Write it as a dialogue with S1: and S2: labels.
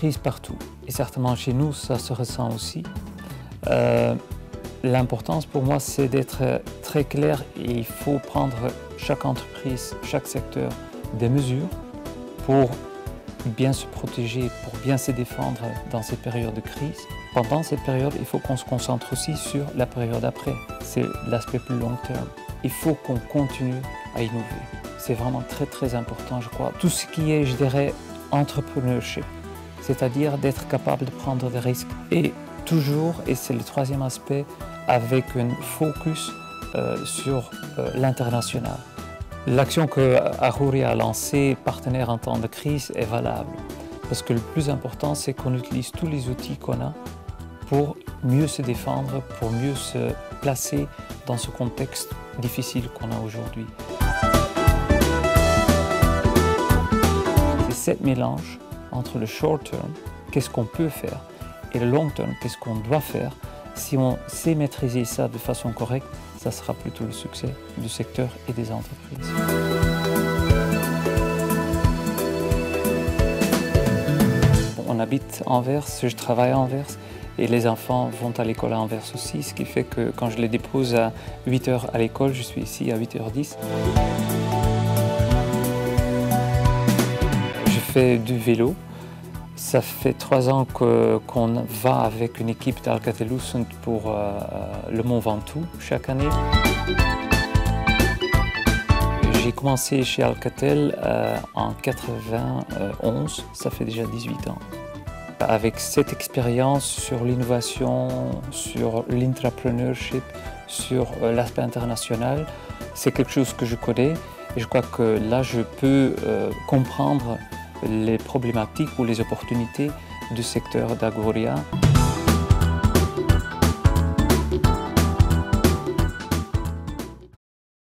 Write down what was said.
S1: crise partout. Et certainement chez nous, ça se ressent aussi. L'importance pour moi, c'est d'être très clair et il faut prendre chaque entreprise, chaque secteur des mesures pour bien se protéger, pour bien se défendre dans ces périodes de crise. Pendant cette période, il faut qu'on se concentre aussi sur la période après. C'est l'aspect plus long terme. Il faut qu'on continue à innover. C'est vraiment très important, je crois. Tout ce qui est, je dirais, entrepreneurship, c'est-à-dire d'être capable de prendre des risques. Et toujours, et c'est le troisième aspect, avec un focus sur l'international. L'action que Aruri a lancée, partenaire en temps de crise, est valable. Parce que le plus important, c'est qu'on utilise tous les outils qu'on a pour mieux se défendre, pour mieux se placer dans ce contexte difficile qu'on a aujourd'hui. C'est ce mélange entre le short term, qu'est-ce qu'on peut faire, et le long term, qu'est-ce qu'on doit faire. Si on sait maîtriser ça de façon correcte, ça sera plutôt le succès du secteur et des entreprises. On habite à Anvers, je travaille à Anvers et les enfants vont à l'école à Anvers aussi, ce qui fait que quand je les dépose à 8 h à l'école, je suis ici à 8 h 10. Je fais du vélo. Ça fait 3 ans qu'on va avec une équipe d'Alcatel-Lucent pour le Mont Ventoux chaque année. J'ai commencé chez Alcatel en 91, ça fait déjà 18 ans. Avec cette expérience sur l'innovation, sur l'entrepreneurship, sur l'aspect international, c'est quelque chose que je connais et je crois que là je peux comprendre les problématiques ou les opportunités du secteur d'Agoria.